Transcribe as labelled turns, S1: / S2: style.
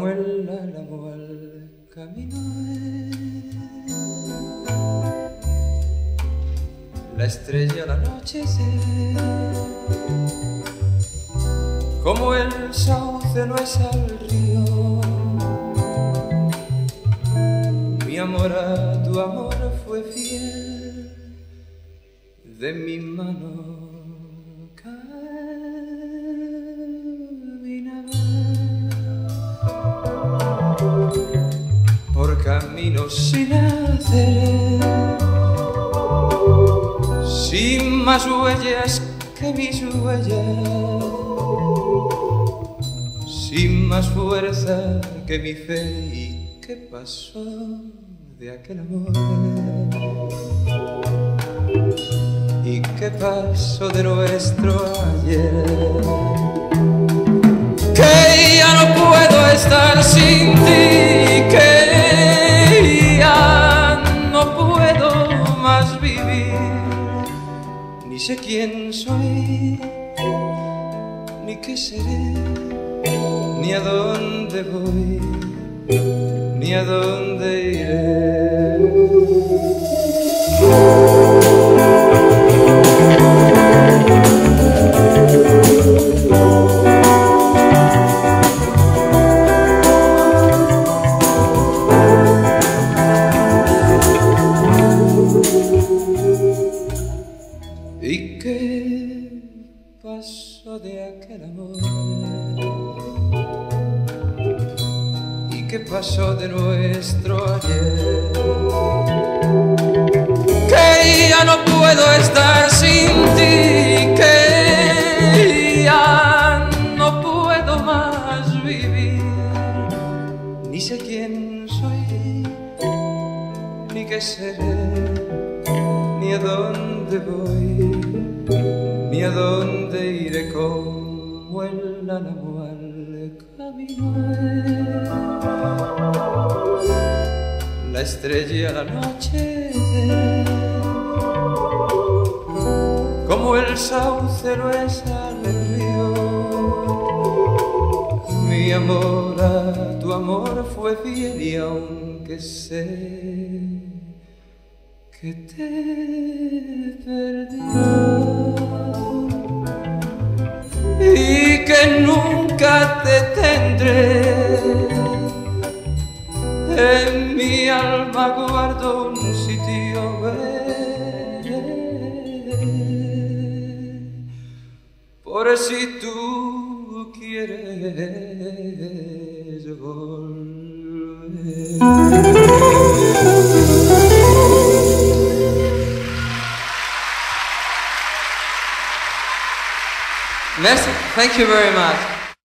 S1: como el álamo al camino. La estrella al anochecer, como el sauce no es al río. Mi amor a tu amor fue fiel, de mi mano por caminos sin hacer, sin más huellas que mis huellas, sin más fuerza que mi fe. ¿Y qué pasó de aquel amor? ¿Y qué pasó de nuestro ayer? Que ya no puedo estar sin ti, que ya no puedo más vivir. Ni sé quién soy, ni qué seré, ni a dónde voy, ni a dónde iré. ¿Y qué pasó de aquel amor? ¿Y qué pasó de nuestro ayer? Que ya no puedo estar sin ti, que ya no puedo más vivir. Ni sé quién soy, ni qué seré, ni a dónde voy, ni a dónde iré, como el álamo al camino. La estrella a la noche, como el sauce no es al río. Mi amor a tu amor fue fiel, y aunque sé que te perdió y que nunca te tendré, en mi alma guardo un sitio, por si tú quieres volver. Merci. Thank you very much.